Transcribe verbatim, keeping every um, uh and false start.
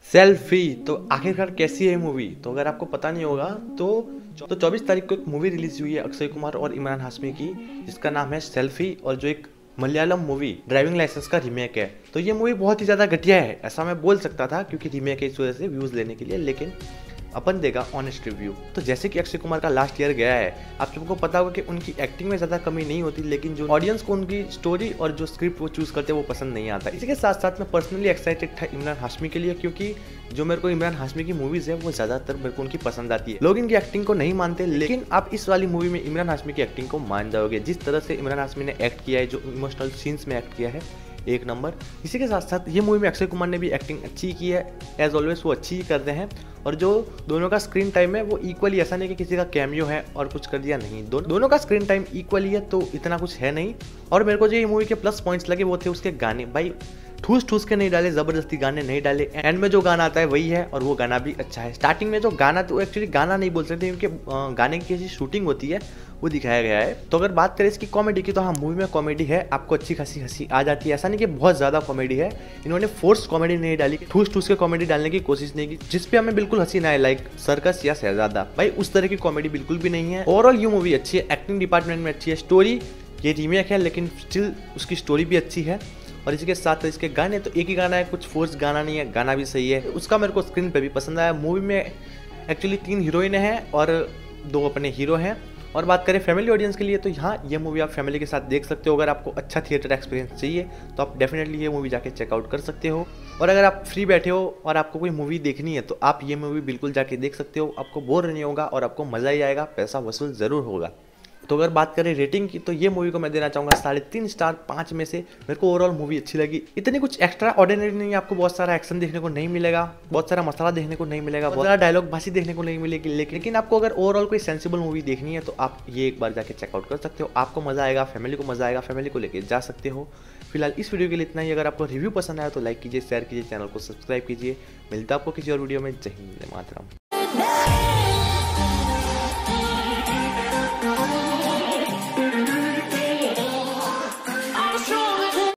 Selfie तो आखिरकार कैसी है मूवी? तो अगर आपको पता नहीं होगा तो तो चौबीस तारीख को एक मूवी रिलीज हुई है अक्षय कुमार और इमरान हाशमी की, जिसका नाम है सेल्फी, और जो एक मलयालम मूवी ड्राइविंग लाइसेंस का रीमेक है। तो ये मूवी बहुत ही ज़्यादा घटिया है, ऐसा मैं बोल सकता था, क्योंकि रीमेक है इस वजह से व्यूज़ लेने के लिए, लेकिन अपन देगा ऑनेस्ट रिव्यू। तो जैसे कि अक्षय कुमार का लास्ट ईयर गया है, आप सबको पता होगा कि उनकी एक्टिंग में ज़्यादा कमी नहीं होती, लेकिन जो ऑडियंस को उनकी स्टोरी और जो स्क्रिप्ट वो चूज़ करते हैं वो पसंद नहीं आता। इसी के साथ साथ मैं पर्सनली एक्साइटेड था इमरान हाशमी के लिए, क्योंकि जो मेरे को इमरान हाशमी की मूवीज़ है वो ज़्यादातर मेरे को उनकी पसंद आती है। लोग इनकी एक्टिंग को नहीं मानते, लेकिन आप इस वाली मूवी में इमरान हाशमी की एक्टिंग को मान जाओगे। जिस तरह से इमरान हाशमी ने एक्ट किया है, जो इमोशनल सीन्स में एक्ट किया है, एक नंबर। इसी के साथ साथ ये मूवी में अक्षय कुमार ने भी एक्टिंग अच्छी की है, एज ऑलवेज वो अच्छी ही करते हैं। और जो दोनों का स्क्रीन टाइम है वो इक्वली, ऐसा नहीं कि किसी का कैमियो है और कुछ कर दिया, नहीं, दो, दोनों का स्क्रीन टाइम इक्वली है, तो इतना कुछ है नहीं। और मेरे को जो ये मूवी के प्लस पॉइंट्स लगे वो थे उसके गाने। भाई ठूस ठूस के नहीं डाले, जबरदस्ती गाने नहीं डाले, एंड में जो गाना आता है वही है, और वो गाना भी अच्छा है। स्टार्टिंग में जो गाना, तो एक्चुअली गाना नहीं बोल सकते, क्योंकि गाने की कैसी शूटिंग होती है वो दिखाया गया है। तो अगर बात करें इसकी कॉमेडी की, तो हाँ, मूवी में कॉमेडी है, आपको अच्छी खासी हंसी आ जाती है। ऐसा नहीं कि बहुत ज़्यादा कॉमेडी है, इन्होंने फोर्स कॉमेडी नहीं डाली, ठूस ठूस के कॉमेडी डालने की कोशिश नहीं की जिसपे हमें बिल्कुल हंसी ना आए, लाइक सर्कस या शहजादा। भाई उस तरह की कॉमेडी बिल्कुल भी नहीं है। ओवरऑल ये मूवी अच्छी है, एक्टिंग डिपार्टमेंट में अच्छी है, स्टोरी, ये रीमेक है लेकिन स्टिल उसकी स्टोरी भी अच्छी है। और इसके साथ इसके गाने, तो एक ही गाना है, कुछ फोर्स गाना नहीं है, गाना भी सही है, उसका मेरे को स्क्रीन पे भी पसंद आया। मूवी में एक्चुअली तीन हीरोइन हैं और दो अपने हीरो हैं। और बात करें फैमिली ऑडियंस के लिए, तो यहाँ ये मूवी आप फैमिली के साथ देख सकते हो। अगर आपको अच्छा थिएटर एक्सपीरियंस चाहिए तो आप डेफिनेटली ये मूवी जाके चेकआउट कर सकते हो। और अगर आप फ्री बैठे हो और आपको कोई मूवी देखनी है तो आप ये मूवी बिल्कुल जाके देख सकते हो, आपको बोर नहीं होगा और आपको मज़ा ही आएगा, पैसा वसूल ज़रूर होगा। तो अगर बात करें रेटिंग की, तो ये मूवी को मैं देना चाहूँगा साढ़े तीन स्टार पाँच में से। मेरे को ओवरऑल मूवी अच्छी लगी, इतनी कुछ एक्स्ट्रा ऑर्डिनरी नहीं है, आपको बहुत सारा एक्शन देखने को नहीं मिलेगा, बहुत सारा मसाला देखने को नहीं मिलेगा, बहुत सारा डायलॉग बासी देखने को नहीं मिलेगी, लेकिन आपको अगर ओवरऑल कोई सेंसिबल मूवी देखनी है तो आप ये एक बार जाके चेकआउट कर सकते हो। आपको मज़ा आएगा, फैमिली को मज़ा आएगा, फैमिली को लेके जा सकते हो। फिलहाल इस वीडियो के लिए इतना ही। अगर आपको रिव्यू पसंद आया तो लाइक कीजिए, शेयर कीजिए, चैनल को सब्सक्राइब कीजिए। मिलता है आपको किसी और वीडियो में। जय हिंद, जय मातरम।